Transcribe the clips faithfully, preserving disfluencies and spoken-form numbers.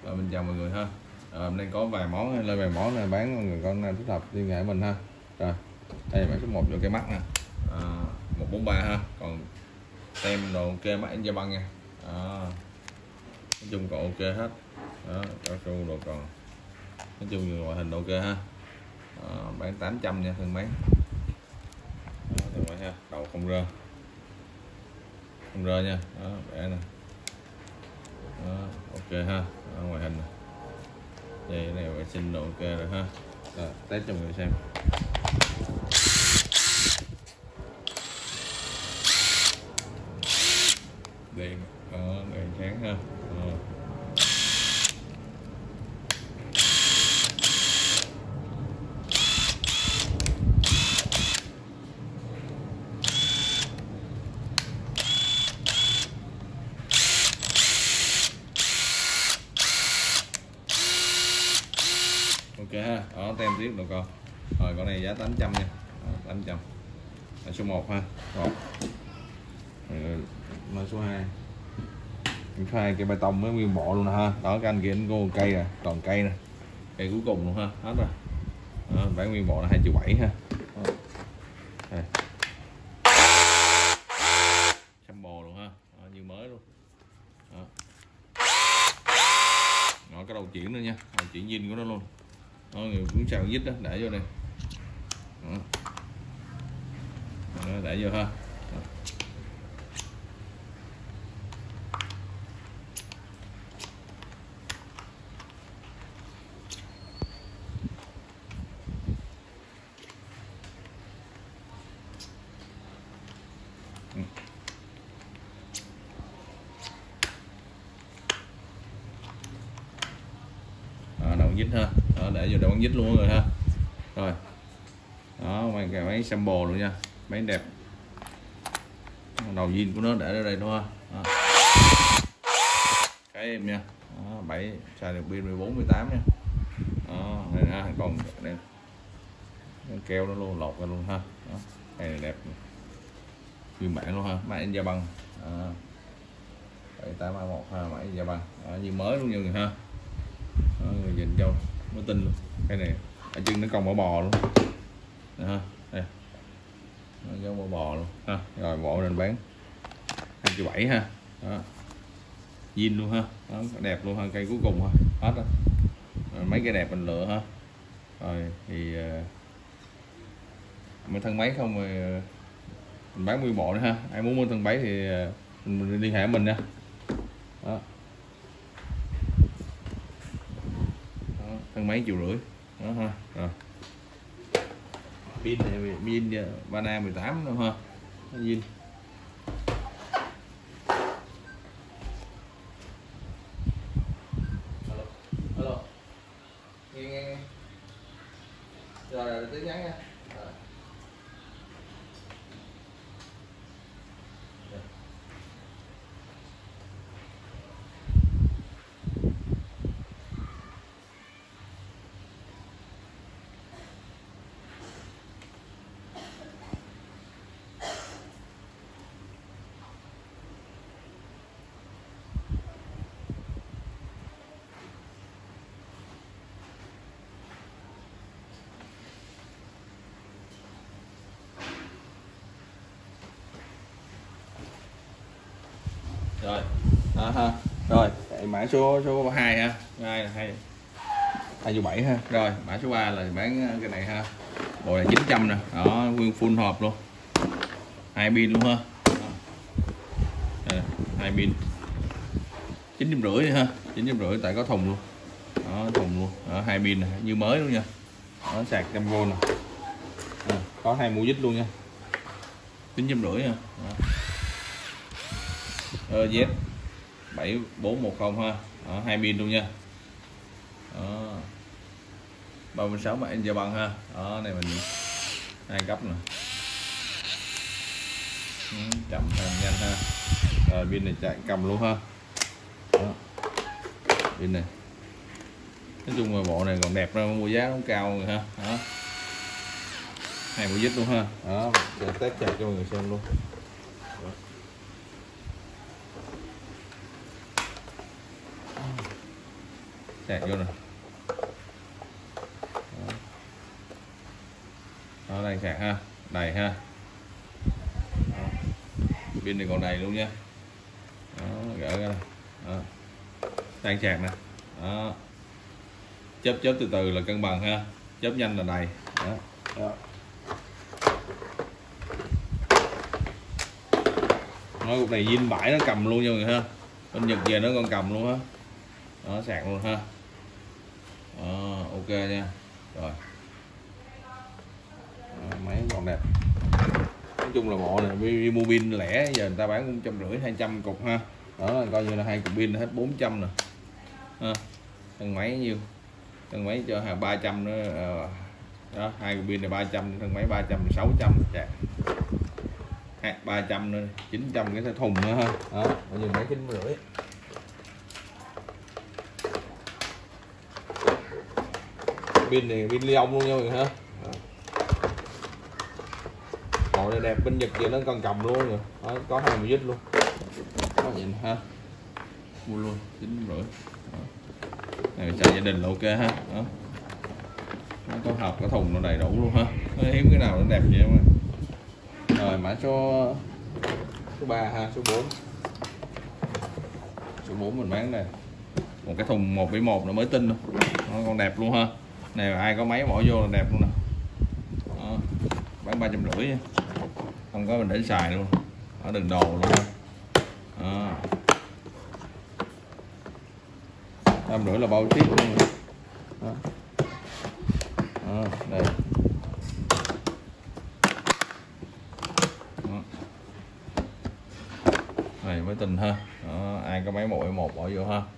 Rồi mình chào mọi người ha. Rồi, hôm nay có vài món lên vài món này bán mọi người con thích hợp liên hệ mình ha. Rồi đây bản số một cho cái mắt nè, à, một bốn ba ha. Còn tem đồ ok mắt anh Gia Băng nha. À, nói chung còn ok hết đó, cao su đồ còn nói chung nhiều ngoại hình ok ha. À, bán tám trăm nha thân bán. Đó, ha. Đầu không rơ không rơ nha. Đó bẻ nè. Đó, ok ha. Đó, ngoại hình này. Đây cái này vệ sinh độ ok rồi ha. Rồi, test cho mọi người xem. Đèn đó, đèn sáng ha. Đó. Ok ha, đó tem tiếp được con. Rồi con này giá tám trăm nha. Đó, tám trăm. Là số một ha. Một. Rồi số hai. Số hai cây bê tông mới nguyên bộ luôn nè ha. Đó cái anh kia anh có cây nè, còn cây nè. Cây cuối cùng luôn ha, hết rồi. Đó, bán nguyên bộ là hai triệu bảy ha. Đó. Đây. Xăm bò luôn ha. Đó, như mới luôn. Đó. Đó, cái đầu chuyển nữa nha, đầu chuyển zin của nó luôn. Đó, người cũng xào dít đó, để vô đây. Đó. Đó, để vô ha. Đó. Ừ. Đó, đầu dít ha. Đó, để vô đầu dít luôn rồi ha. Rồi đó mấy cái máy sample luôn nha, máy đẹp, đầu zin của nó để ở đây đúng không? Đó. Cái em nha. Đó, bảy xài được pin mười bốn mười tám nha. Đó, này ha, còn đây keo nó luôn lột ra luôn ha. Đó, đây là đẹp nguyên bản luôn ha, máy Gia Băng bảy tám ba một ha, máy Gia Băng như mới luôn nha người ha. Đó, người nhìn cho nó tin luôn. Cái này ở chân nó còn bỏ bò luôn ha, đây nó giống bỏ bò luôn ha. Rồi bộ nên bán hai triệu bảy ha. Đó zin luôn ha. Đó, đẹp luôn ha, cây cuối cùng ha, hết đó. Rồi, mấy cái đẹp mình lựa ha. Rồi thì uh, mình thân máy không rồi uh, mình bán nguyên bộ nữa ha. Ai muốn mua thân máy thì uh, mình liên hệ mình nha. Đó. Đó, thân máy triệu rưỡi đó ha. Rồi pin này pin Bana mười tám nữa ha, zin. Alo alo nghe nghe nghe rồi rồi tới nhắn nha. Rồi đó ha. Rồi mã số số hai ha, hai là hai hai triệu bảy ha. Rồi mã số ba là bán cái này ha, bộ này chín trăm nè. Đó nguyên full hộp luôn, hai pin luôn ha. Đây, hai pin chín trăm rưỡi ha, chín trăm rưỡi tại có thùng luôn. Đó thùng luôn. Đó, hai pin này, như mới luôn nha. Đó sạc trăm vôn nè. À, có hai mua dít luôn nha, chín trăm rưỡi nha. Ơ Z bảy bốn một không ha. Đó, hai pin luôn nha. Đó ba mươi sáu mà anh Gia Băng ha. Đó này mình hai cấp nè, chậm hơn nhanh ha. Rồi pin này chạy cầm luôn ha. Đó pin này nói chung là bộ này còn đẹp ra, mua giá cũng cao rồi ha. Đó hai bộ dít luôn ha. Đó để test chạy cho mọi người xem luôn. Đó. sạc vô nè. Đó. Đó, đây sạc ha, đầy ha. Đó. Pin này còn đầy luôn nha. Đó, gỡ ra. Đó. Đang sạc nè. Đó. Chớp chớp từ từ là cân bằng ha, chớp nhanh là đầy. Đó. Đó. Nó cục này zin bãi nó cầm luôn nha mọi người ha, bên Nhật về nó còn cầm luôn á. Đó, sạc luôn ha. Đó, ok nha. Rồi. Đó, máy còn đẹp. Nói chung là bộ này đi mua pin lẻ giờ người ta bán cũng trăm rưỡi hai trăm cục ha. Đó là coi như là hai cục pin hết bốn trăm nè. Ha. Thân máy nhiêu? Thân máy cho hàng ba trăm nữa. Đó, hai cục pin là ba trăm, thân máy ba trăm, sáu trăm chạc. ba trăm nữa, chín trăm cái thùng nữa ha. Đó, bao nhiêu mấy chín rưỡi. Pin này pin li ông luôn nha mọi người ha. Bộ này đẹp, bên Nhật giờ nó còn cầm luôn rồi. Đó, có hai mươi vít luôn. Đó nhìn ha. Mua luôn chín rưỡi. Này xài gia đình là ok ha. Đó. Nó có hộp có thùng nó đầy đủ luôn ha. Nó hiếm cái nào nó đẹp vậy mà. Rồi mã số số ba ha, số bốn. Số bốn mình bán đây. Một cái thùng một bảy một nó mới tinh luôn. Nó còn đẹp luôn ha. Này ai có máy bỏ vô là đẹp luôn nè. Đó. Bán ba trăm rưỡi nha. Không có mình để xài luôn. Ở đựng đồ luôn ha. Đó. Trăm rưỡi là bao ship luôn. Đó. Đó, đây. Này mới tình ha. Đó, ai có máy một một bỏ vô ha.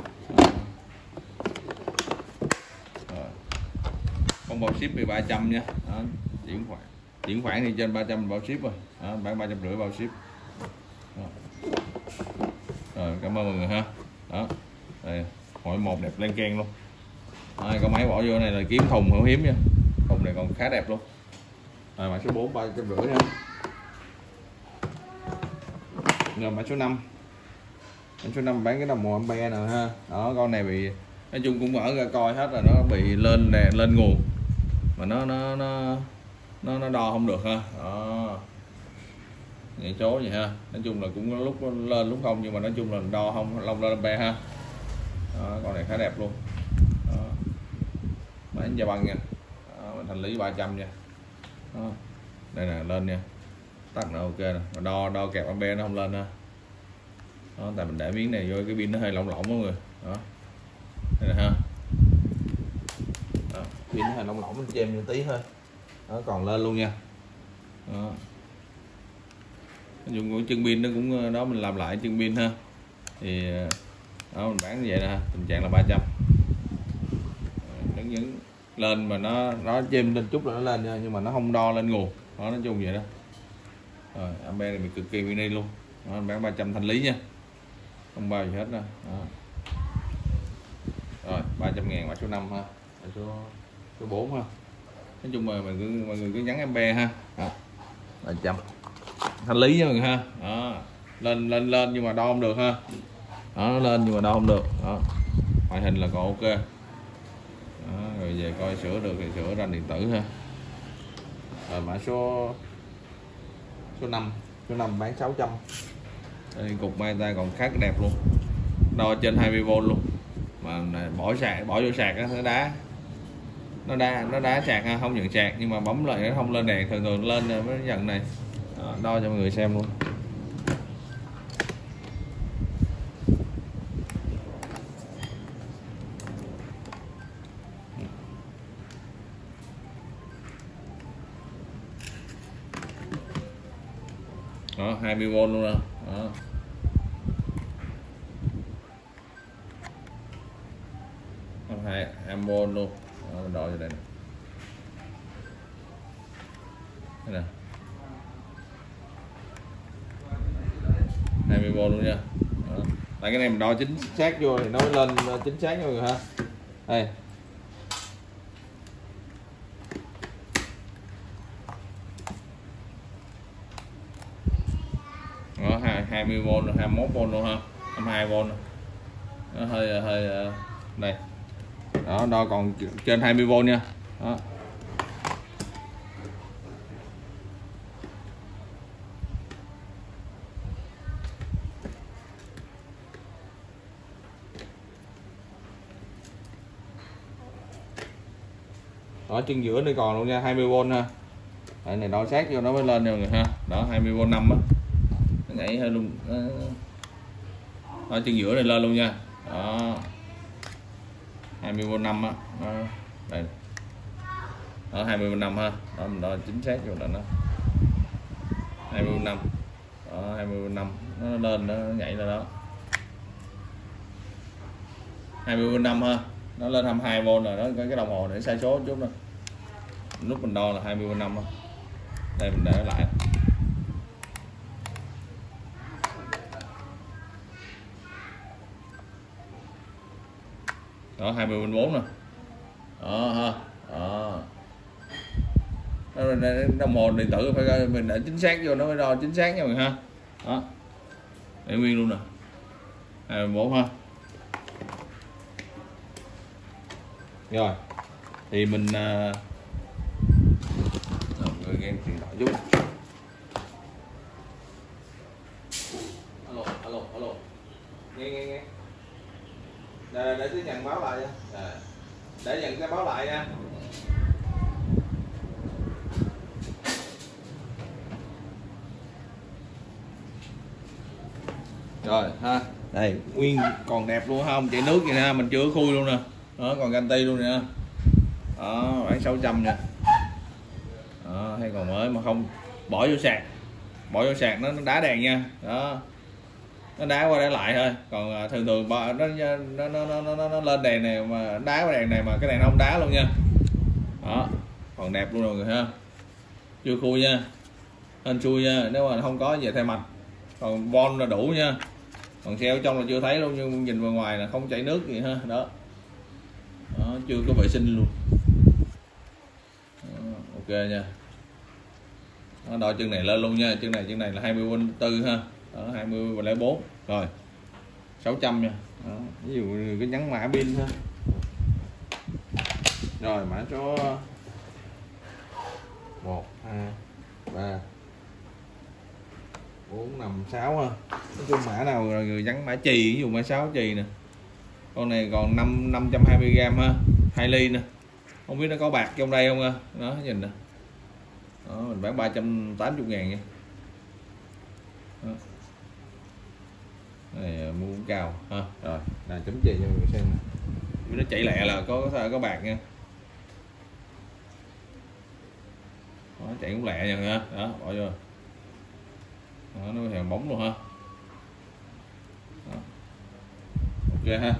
Rồi. Không bao ship thì ba trăm nha. Đó, chuyển khoản chuyển khoản thì trên ba trăm bao ship rồi. Đó, bán ba trăm rưỡi bao ship. Đó. Rồi cảm ơn mọi người ha. Đó, đây mỗi một đẹp lên ken luôn. Ai có máy bỏ vô này là kiếm thùng không hiếm nha. Thùng này còn khá đẹp luôn. Rồi mã số bốn ba trăm rưỡi ha. Rồi mã số năm. Mã số năm bán cái đồng hồ ampe nè ha. Đó, con này bị nói chung cũng mở ra coi hết rồi, nó bị lên nè, lên nguồn mà nó nó nó nó nó đo không được ha. Đó. Vậy số vậy ha. Nói chung là cũng có lúc lên lúc không, nhưng mà nói chung là đo không long lên ampe ha. Đó, con này khá đẹp luôn. Đó. Bán Gia Băng nha. Đó, mình thanh lý ba trăm nha. Đó. Đây nè, lên nha. Tắt là ok nè, mà đo đo kẹp ampe nó không lên ha. Đó, tại mình để miếng này vô cái pin nó hơi lỏng lỏng mọi người. Đó. Đây nè ha. Đó, pin nó hơi lỏng lỏng mình chêm một tí thôi. Đó, còn lên luôn nha. Đó. Dùng của chân pin nó cũng đó, mình làm lại chân pin ha. Thì đó mình bán như vậy nè, tình trạng là ba trăm. Nhấn nhấn lên mà nó nó chêm lên chút là nó lên nha, nhưng mà nó không đo lên nguồn. Đó, nói chung vậy đó. Rồi ampe này mình cực kỳ mini luôn. Đó, bán ba trăm thanh lý nha, không bao gì hết đó. Đó. Rồi ba trăm ngàn mã số năm ha, mã số số bốn ha. Nói chung là mình cứ mọi người cứ nhắn ampe ha. ba trăm thanh lý nha mọi người ha. Đó. lên lên lên nhưng mà đo không được ha. Đó, nó lên nhưng mà đo không được. Đó, ngoại hình là còn ok. Đó, rồi về coi sửa được thì sửa ra điện tử ha. Rồi mã số số năm. Số năm bán sáu trăm. Đây, cục mai tay còn khá đẹp luôn, đo trên hai mươi vôn luôn, mà bỏ sạc bỏ vô sạc á, nó đá nó đá nó đá sạc ha, không nhận sạc nhưng mà bấm lại nó không lên đèn, thường thường lên mới nhận này. Đó, đo cho mọi người xem luôn. Đó, hai mươi vôn luôn đó. Đó. hai vôn luôn. Đó, mình đo cho đây nè. Đây nè. hai mươi vôn luôn nha. Đó. Tại cái này mình đo chính xác vô thì nó mới lên chính xác nha mọi người ha. Đây. Đó, hai mươi vôn, hai mươi mốt vôn luôn ha, hai mươi hai vôn. Nó hơi hơi đây. đó, đo còn trên hai mươi vôn nha. Đó. Đó, chân giữa đây còn luôn nha, hai mươi vôn ha. Đây này đo sát vô nó mới lên được rồi ha. Đó, hai mươi vôn năm á. Nó nhảy hơi luôn. Đó, chân giữa này lên luôn nha. Đó. hai mươi vôn năm á. Đó. Đây. Đó, hai mươi vôn năm ha. Đó, mình đo chính xác vô là nó hai mươi vôn năm. Đó, hai mươi vôn năm nó lên nó nhảy ra đó. hai mươi vôn năm ha. Nó lên hai mươi hai vôn rồi đó, cái đồng hồ để sai số chút nữa. Lúc mình đo là hai mươi vôn năm. Đây mình để lại. Đó, hai mươi vôn bốn nè. Đó ha. Đó. Đồng hồ điện tử phải mình để chính xác vô nó mới đo chính xác nha mọi người ha. Đó. Để nguyên luôn nè. hai mươi bốn ha. Rồi. Thì mình uh... người game điện thoại chút. Alo, alo, alo. Nghe nghe nghe. Để để tiếp nhận báo lại nha. À. Để nhận cái báo lại nha. Rồi ha. Đây, nguyên còn đẹp luôn ha, không chạy nước vậy nè, mình chưa khui luôn nè. Đó, còn ganti luôn nè. Đó, bán sáu trăm nha. Đó, hay còn mới mà không bỏ vô sạc. Bỏ vô sạc nó, nó đá đèn nha. Đó. Nó đá qua đá lại thôi. Còn thường thường nó nó nó nó nó, nó lên đèn này mà đá qua đèn này mà cái đèn không đá luôn nha. Đó, còn đẹp luôn rồi ha. Chưa khui nha. Hên xui nha, nếu mà không có về thay mặt. Còn von là đủ nha. Còn xe ở trong là chưa thấy luôn, nhưng nhìn vào ngoài là không chảy nước gì ha. Đó. Đó, chưa có vệ sinh luôn. Đó, ok nha. Đó, đo chân này lên luôn nha, chân này chân này là hai mươi vôn tư ha. Đó, hai mươi và lẻ bốn. Rồi. sáu trăm nha. Đó, ví dụ cái nhắn mã pin ha. Rồi mã số một hai ba bốn năm sáu ha. Nói chung mã nào rồi người nhắn mã chì, ví dụ mã sáu chì nè. Con này còn năm năm trăm hai mươi gam ha, hai ly nè. Không biết nó có bạc trong đây không ha. Đó nhìn nè. Đó, mình bán ba trăm tám mươi ngàn nha. Đó. Này mua cũng cao ha. Rồi, là chấm chì cho người xem nè. Nó chạy lẹ là có có, có bạc nha. Đó, chạy cũng lẹ nha ha. Đó, bỏ vô. Đó, nó hàng bóng luôn ha. Đó. Ok ha.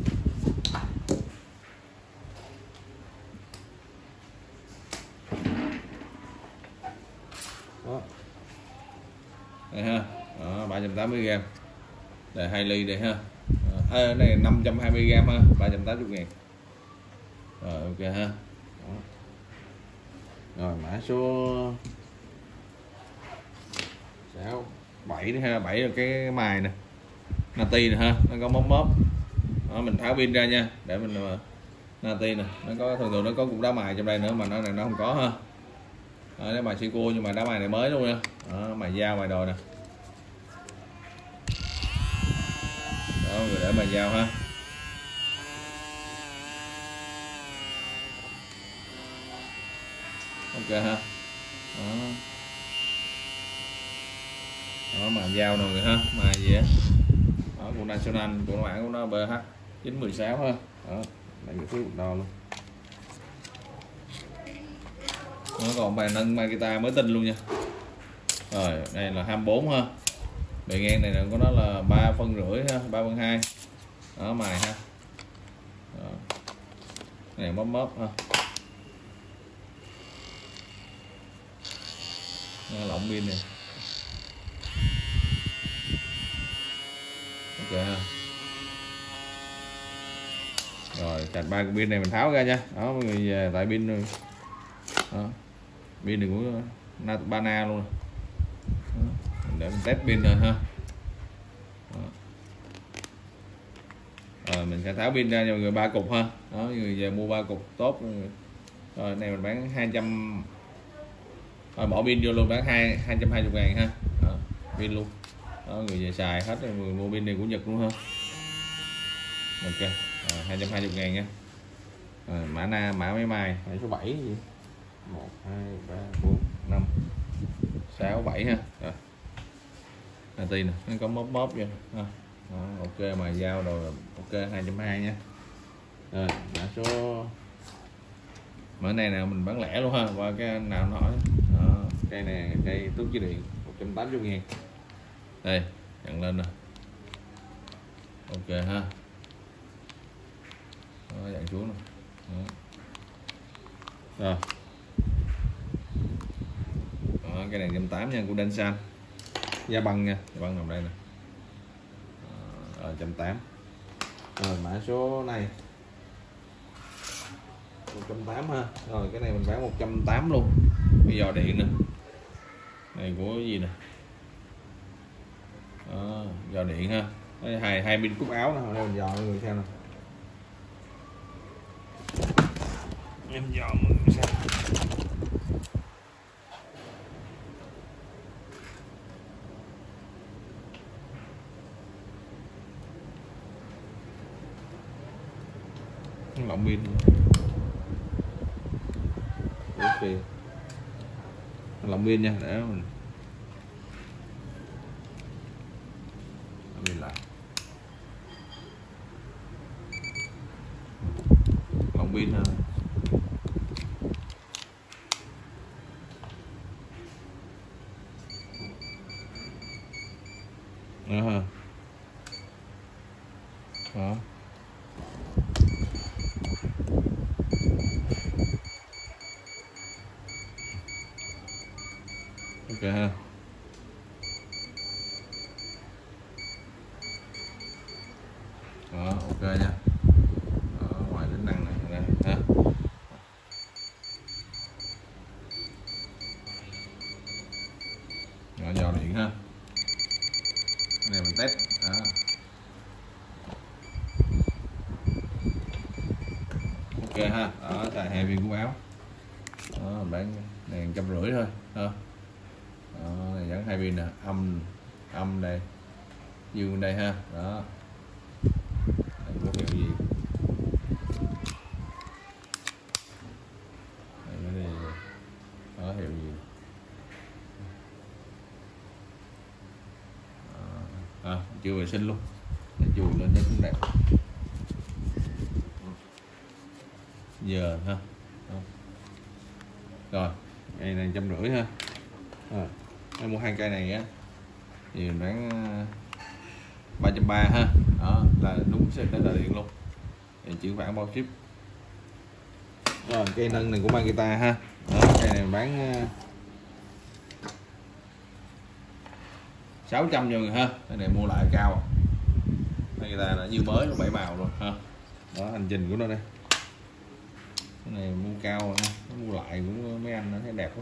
Đó. Đây ha. Đó, ba trăm tám mươi gam. Đây hai ly đây ha. Đó. À, này năm trăm hai mươi gam ha, ba trăm tám mươi ngàn. Rồi ok ha. Đó. Rồi mã số sáu bảy hay là bảy là cái mài nè. Nati nè ha, nó có móc móc. Đó, mình tháo pin ra nha, để mình Nati nè, nó có thường thường nó có cục đá mài trong đây nữa mà nó này nó không có ha. Đó, cái mài xi cua nhưng mà đá mài này mới luôn nha. Đó, mài dao mài đồ nè. Đó, người để mài dao ha. Ok ha. Đó. Đó, mài dao nè người ha, mài gì á. Đó, của National, của mã của nó B H chín một sáu ha. Đó, đây cái thứ đo luôn. Nó còn bài nâng mai guitar mới tinh luôn nha. Rồi, đây là hai mươi bốn ha. Bề ngang này của nó là ba phân rưỡi ha, ba phân hai. Đó, mài ha. Đó. Này móp móp ha. Nó lỏng pin này. Ok ha. Rồi chặt ba cái pin này mình tháo ra nha. Đó mọi người về tại pin rồi. Đó. Pin này của Natbana luôn. Đó. Để mình test pin rồi ha. Đó. Rồi rồi mình sẽ tháo pin ra cho người ba cục ha. Đó, người về mua ba cục tốt rồi. Này mình bán hai trăm, rồi bỏ pin vô luôn, bán hai hai trăm hai mươi ngàn ha. Đó, pin luôn. Đó, người về xài hết rồi, người mua pin này của Nhật luôn ha. Ok, hai trăm hai mươi ngàn nha. Rồi, mã na mã máy may mã số bảy gì, một hai ba bốn năm sáu bảy ha. Rồi là tiền nè, nó có móp móp vô ha. Đó, ok mà giao rồi, ok hai trăm hai mươi nha. Rồi mã số mã này nào mình bán lẻ luôn ha, qua cái anh nào nói. Đó, cây này cây tút dây điện một trăm tám mươi ngàn. Đây nhận lên nè, ok ha. Đó, dặn xuống nè. Đó. Rồi. Đó, cái này một trăm tám mươi nha, của Densan. Da băng nha, da băng nằm đây nè. Rồi một trăm tám mươi. Rồi mã số này một trăm tám mươi ha. Rồi cái này mình bán một trăm tám mươi luôn. Cái giò điện nè. Này của cái gì nè. Đó, giò điện ha. Đây, hai hai pin cúc áo nè, đây mình dò mọi người xem nè. Em dò mọi người xem. Lọng pin. Ok. Lọng pin nha, để mình pin lại. Lọng pin ha. Đó ha. Đó. Ok ha. Đó, ok nha. Đó, ngoài tính năng này nè ha. Đó, dò điện ha. Cái này mình test. Đó. Ok ha. Đó, xài hai viên cúc áo. Đó, bán này một trăm rưỡi thôi. Đó. Đó, này gắn hai pin nè, âm âm đây, dương đây ha. Đó, đây có hiệu gì đây, đây, đó hiệu gì đó. À, chưa vệ sinh luôn, chùi lên nó cũng đẹp giờ ha. Đó. Rồi cây này trăm rưỡi ha. À, em mua hai cây này á thì mình bán ba trăm ba mươi ha. Đó là đúng xe tên là điện luôn, thì chữ khoản bao ship. Rồi cây nâng này của Makita ha. Đó, cây này mình bán sáu trăm cho người ha. Cái này mua lại cao, Makita là như mới, nó bảy màu rồi ha. Đó hành trình của nó đây, cái này mua cao rồi ha. Nó mua lại cũng mấy anh nó thấy đẹp quá.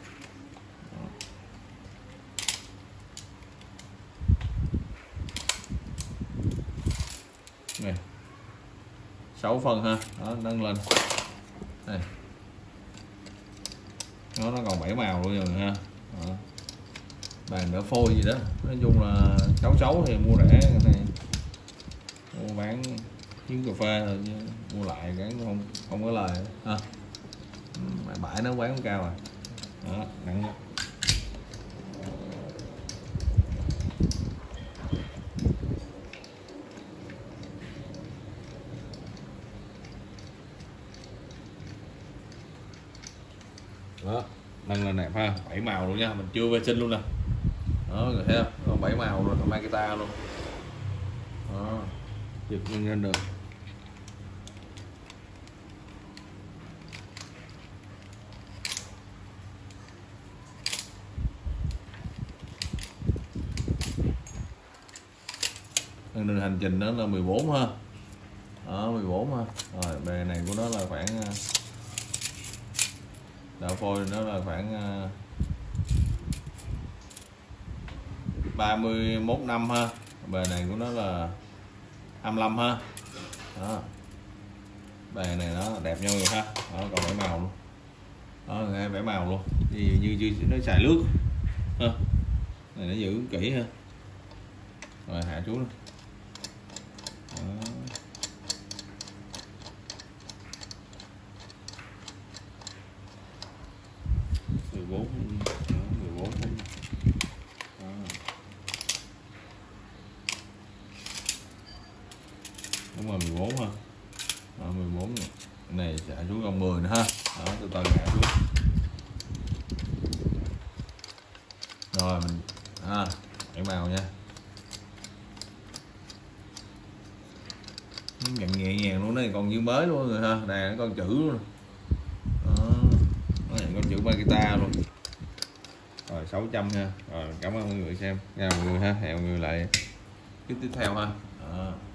Này sáu phân ha. Đó, nâng lên đây, nó nó còn bảy màu luôn rồi ha. Đó. Bàn đỡ phôi gì đó, nói chung là xấu xấu thì mua rẻ, cái này mua bán miếng cà phê thôi chứ mua lại cái không không có lời ha. Bãi nó bán cao rồi. Đó, nặng. Đó, nâng lên đẹp ha, bảy màu luôn nha, mình chưa vệ sinh luôn nè. Đó, người thấy không? Còn bảy màu rồi, còn Makita luôn. Đó, giật lên lên được. Đường hành trình đó là mười bốn ha. Đó, mười bốn ha. Rồi bề này của nó là khoảng đạo phôi nó là khoảng ba mươi mốt năm ha. Bề này của nó là hai mươi lăm ha. Đó, bàn này nó đẹp nhau rồi ha. Đó, còn vẽ màu luôn. Đó, nghe vẽ màu luôn, như như, như nó xài nước ha. Này nó giữ kỹ ha. Rồi hạ xuống luôn. Đó. mười bốn, mười bốn. Đó. Đúng rồi, mười bốn ha. Đó, mười bốn này. Cái này hạ xuống còn mười nữa ha. Đó, từ từ hạ xuống. Rồi mình à, vẽ màu nha. Nhận nhẹ nhàng luôn đấy, còn như mới luôn rồi ha. Này nó con chữ luôn. Đó, nó nhận con chữ Makita luôn. Rồi sáu trăm nha. Rồi cảm ơn mọi người xem nha mọi người ha. Hẹn mọi người lại clip tiếp theo ha. Đó.